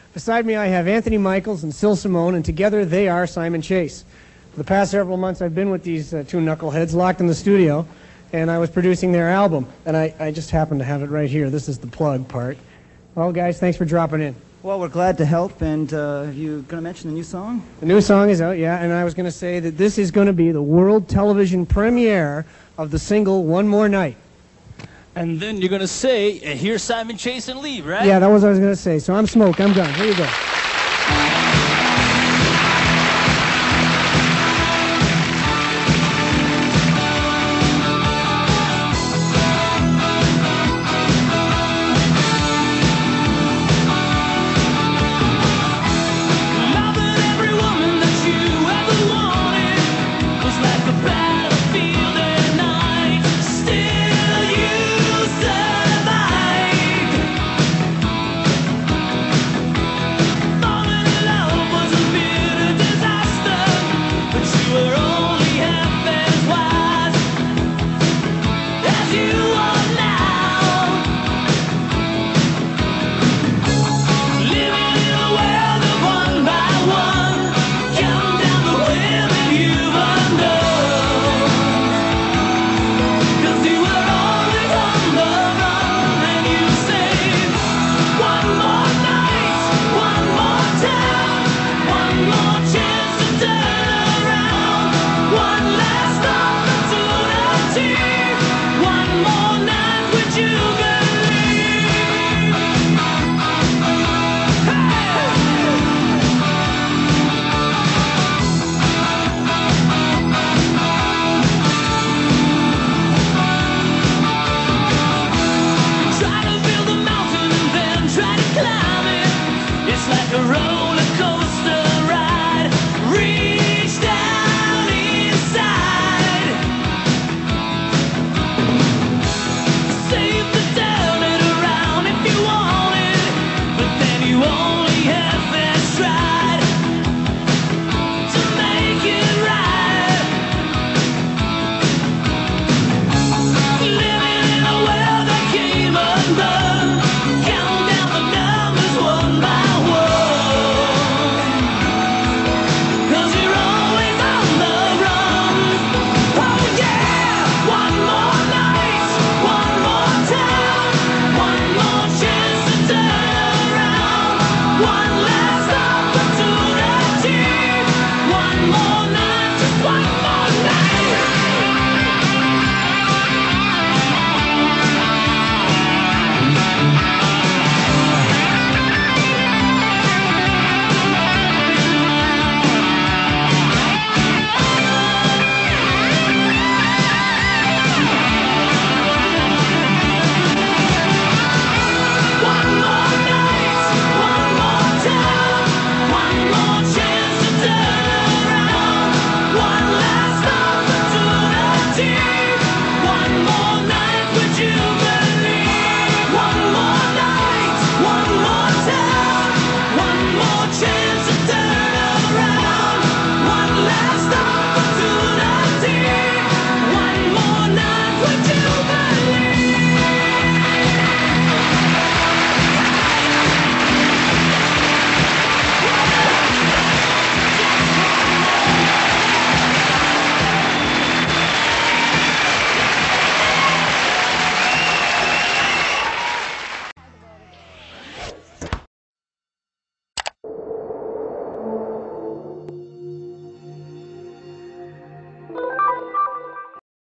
Beside me, I have Anthony Michaels and Sil Simone, and together they are Simon Chase. For the past several months, I've been with these two knuckleheads locked in the studio, and I was producing their album. And I just happened to have it right here. This is the plug part. Well, guys, thanks for dropping in. Well, we're glad to help, and you going to mention the new song? The new song is out, yeah, and I was going to say that this is going to be the world television premiere of the single One More Night. And then you're going to say, here's Simon Chase and leave, right? Yeah, that was what I was going to say. So I'm Smoke. I'm done. Here you go.